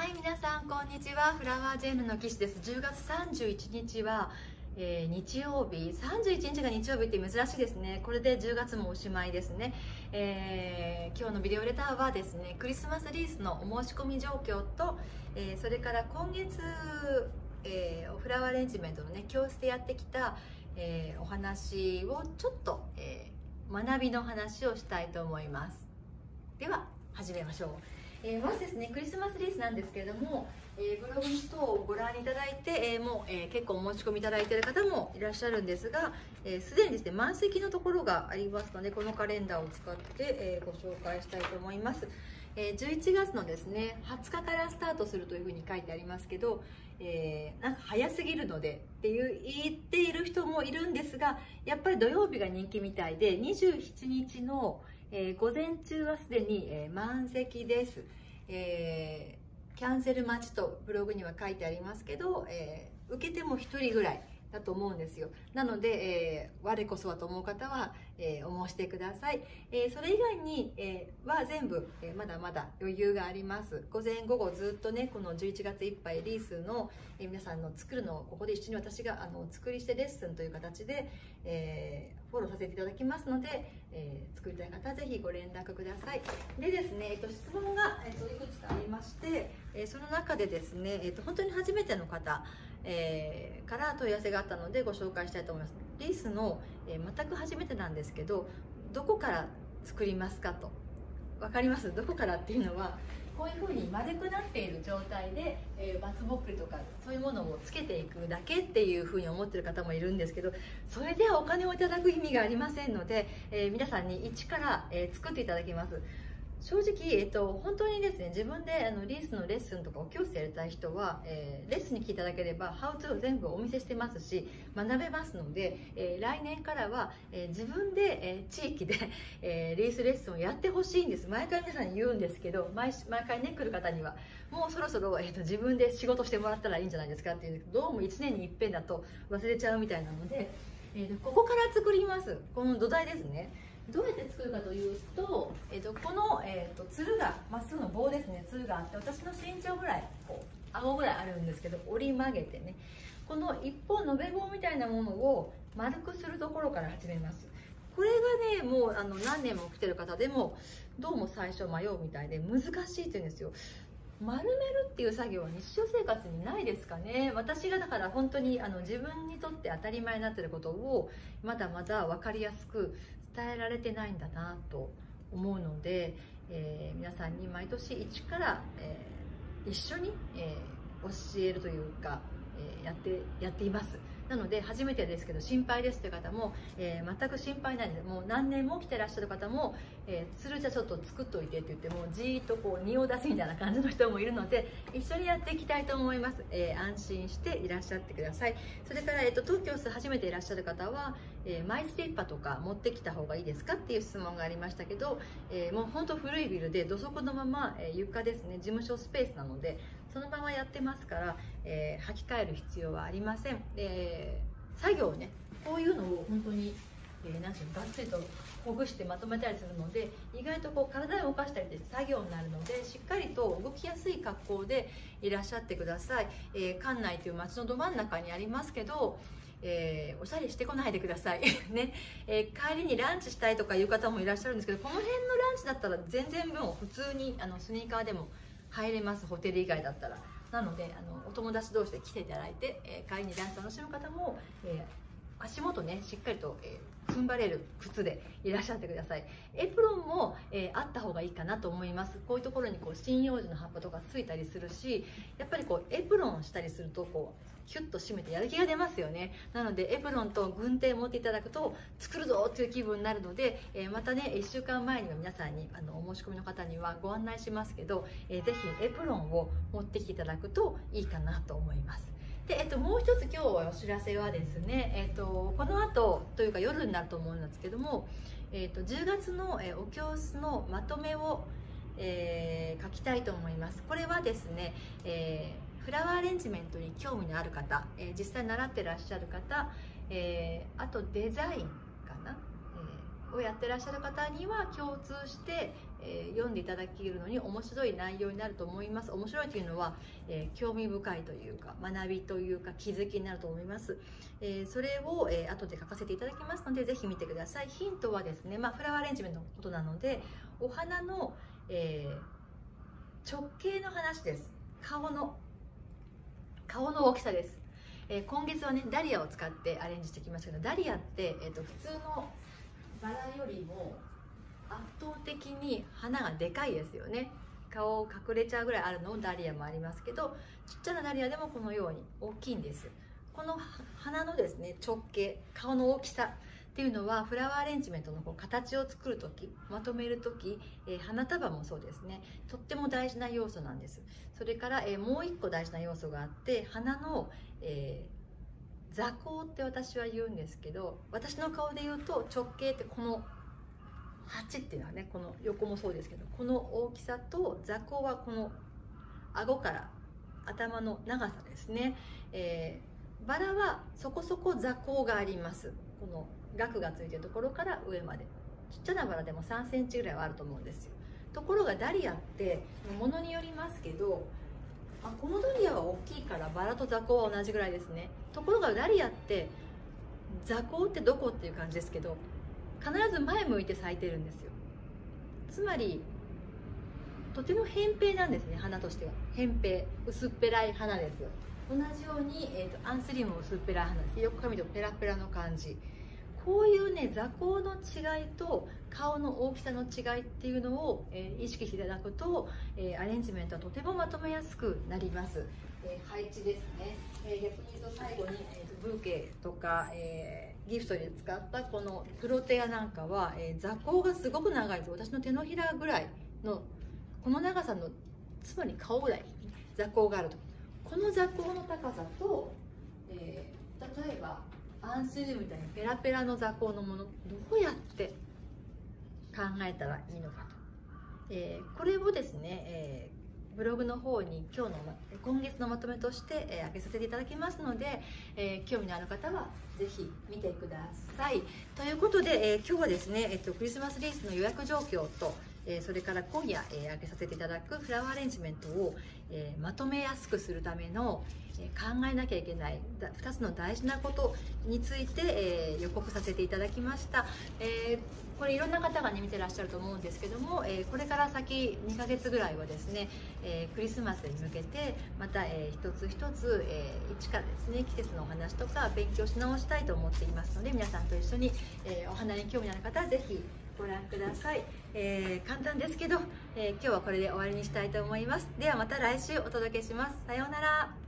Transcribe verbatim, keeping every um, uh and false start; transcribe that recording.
はい、皆さんこんにちは。フラワージェームの岸です。じゅうがつさんじゅういちにちは、えー、日曜日、さんじゅういちにちが日曜日って珍しいですね。これでじゅうがつもおしまいですね。えー、今日のビデオレターはですね、クリスマスリースのお申し込み状況と、えー、それから今月、えー、フラワーアレンジメントのね教室でやってきた、えー、お話をちょっと、えー、学びの話をしたいと思います。では始めましょう。えー、まずですね、クリスマスリースなんですけれども、えー、ブログ等をご覧いただいて、えー、もう、えー、結構お申し込みいただいている方もいらっしゃるんですが、えー、すでにですね満席のところがありますので、このカレンダーを使って、えー、ご紹介したいと思います。えー、じゅういちがつのですねはつかからスタートするというふうに書いてありますけど、えー、なんか早すぎるのでっていう言っている人もいるんですが、やっぱり土曜日が人気みたいで、にじゅうしちにちのえー、午前中はすでに、えー、満席です、えー、キャンセル待ちとブログには書いてありますけど、えー、受けてもひとりぐらいだと思うんですよ。なので、えー、我こそはと思う方は、えー、お申してください。えー、それ以外に、えー、は全部、えー、まだまだ余裕があります。午前午後ずっとね、このじゅういちがついっぱいリースの、えー、皆さんの作るのをここで一緒に私があの作りしてレッスンという形で、えー、フォローさせていただきますので、えー、作りたい方はぜひご連絡ください。でですね、えっと、質問が、えっと、いくつかありまして、えー、その中でですね、えっと、本当に初めての方、えー、から問い合わせがあったのでご紹介したいと思います。リースの、えー、全く初めてなんですけど、どこから作りますかと。分かります？どこからっていうのは、こういうふうに丸くなっている状態で、えー、バツボックリとかそういうものをつけていくだけっていうふうに思ってる方もいるんですけど、それではお金をいただく意味がありませんので、えー、皆さんに一から、えー、作っていただきます。正直、えっと、本当にですね、自分であのリースのレッスンとかお教室やりたい人は、えー、レッスンに来ていただければハウツーを全部お見せしてますし学べますので、えー、来年からは、えー、自分で、えー、地域で、えー、リースレッスンをやってほしいんです。毎回皆さんに言うんですけど、毎毎回ね来る方にはもうそろそろ、えー、と自分で仕事してもらったらいいんじゃないですかっていう、どうもいちねんにいっぺんだと忘れちゃうみたいなので、えー、ここから作ります。この土台ですね。どうやって作るかというと、えー、とこの、えー、とつるがまっすぐの棒ですね、つるがあって、私の身長ぐらいこう顎ぐらいあるんですけど、折り曲げてね、この一本延べ棒みたいなものを丸くするところから始めます。これがねもうあの何年も来てる方でもどうも最初迷うみたいで難しいって言うんですよ。丸めるっていう作業は日常生活にないですかね。私がだから本当にあの自分にとって当たり前になっていることをまだまだ分かりやすく伝えられてないんだなと思うので、えー、皆さんに毎年一から、えー、一緒に、えー、教えるというか、えー、やってやっています。なので初めてですけど心配ですという方も、えー、全く心配ないです。もう何年も来てらっしゃる方も、えー、つるじゃちょっと作っといてって言ってもじーっとこう荷を出すみたいな感じの人もいるので、一緒にやっていきたいと思います。えー、安心していらっしゃってください。それから、えー、と東京数初めていらっしゃる方は、えー、マイステッパとか持ってきた方がいいですかっていう質問がありましたけど、えー、もう本当古いビルで土足のまま、えー、床ですね、事務所スペースなのでそのままやってますから、えー、履き替える必要はありません。えー、作業ね、こういうのを本当に、えー、なんていうの、がっつりとほぐしてまとめたりするので、意外とこう体を動かしたりって作業になるので、しっかりと動きやすい格好でいらっしゃってください。えー、関内という街のど真ん中にありますけど、えー、おしゃれしてこないでくださいね。えー、帰りにランチしたいとかいう方もいらっしゃるんですけど、この辺のランチだったら全然もう普通にあのスニーカーでも入れます。ホテル以外だったら。なのであのお友達同士で来ていただいて、えー、帰りにランチ楽しむ方も、えー、足元ねしっかりと、えー、踏ん張れる靴でいらっしゃってください。エプロンも、えー、あった方がいいかなと思います。こういうところにこう針葉樹の葉っぱとかついたりするし、やっぱりこうエプロンしたりするとこうキュッと締めてやる気が出ますよね。なのでエプロンと軍手を持っていただくと作るぞという気分になるので、えー、またねいっしゅうかんまえには皆さんにあのお申し込みの方にはご案内しますけど、えー、ぜひエプロンを持ってきていただくといいかなと思います。で、えっと、もう一つ今日お知らせはですね、えっと、この後というか夜になると思うんですけども、えっと、じゅうがつの、えー、お教室のまとめを、えー、書きたいと思います。これはですね、えーフラワーアレンジメントに興味のある方、えー、実際習ってらっしゃる方、えー、あとデザインかな、えー、 をやってらっしゃる方には共通して、えー、読んでいただけるのに面白い内容になると思います。面白いというのは、えー、興味深いというか学びというか気づきになると思います。えー、それを、えー、後で書かせていただきますのでぜひ見てください。ヒントはですね、まあ、フラワーアレンジメントのことなのでお花の、えー、直径の話です。顔の顔の大きさです。えー、今月はねダリアを使ってアレンジしてきましたけど、ダリアって、えー、と普通のバラよりも圧倒的に花がでかいですよね。顔隠れちゃうぐらいあるのダリアもありますけど、ちっちゃなダリアでもこのように大きいんです。この花のですね直径、顔の大きさっていうのはフラワーアレンジメントのこう形を作る時、まとめる時、えー、花束もそうですね、とっても大事な要素なんです。それから、えー、もう一個大事な要素があって、花の、えー、座高って私は言うんですけど、私の顔で言うと直径ってこのはちっていうのはね、この横もそうですけど、この大きさと座高はこの顎から頭の長さですね。えー、バラはそこそこ座高があります。この額がついてるところから上までちっちゃなバラでもさんセンチぐらいはあると思うんですよ。ところがダリアってものによりますけど、あこのダリアは大きいからバラと座高は同じぐらいですね。ところがダリアって座高ってどこっていう感じですけど、必ず前向いて咲いてるんですよ。つまりとても扁平なんですね。花としては扁平、薄っぺらい花です。同じように、えーと、アンスリウムも薄っぺらい花です。横から見るとペラペラの感じ。こういうね座高の違いと顔の大きさの違いっていうのを、えー、意識していただくと、えー、アレンジメントはとてもまとめやすくなります。えー、配置ですね。えー、逆に言うと最後に、えー、とブーケとか、えー、ギフトに使ったこのプロテアなんかは、えー、座高がすごく長いと、私の手のひらぐらいのこの長さのつまり顔ぐらい座高があると、この座高の高さと、えー、例えばアンスリウムみたいなペラペラの座高のもの、どうやって考えたらいいのかと、えー、これをですね、えー、ブログの方に今日の今月のまとめとして、えー、上げさせていただきますので、えー、興味のある方はぜひ見てください。ということで、えー、今日はですね、えー、とクリスマスリースの予約状況と、えー、それから今夜、えー、上げさせていただくフラワーアレンジメントを、えー、まとめやすくするための、えー、考えなきゃいけないふたつの大事なことについて、えー、予告させていただきました。えー、これいろんな方が、ね、見てらっしゃると思うんですけども、えー、これから先にかげつぐらいはですね、えー、クリスマスに向けてまた、えー、一つ一つ、えー、一からですね季節のお話とか勉強し直したいと思っていますので、皆さんと一緒に、えー、お花に興味のある方はぜひご覧ください。えー、簡単ですけど、えー、今日はこれで終わりにしたいと思います。ではまた来週お届けします。さようなら。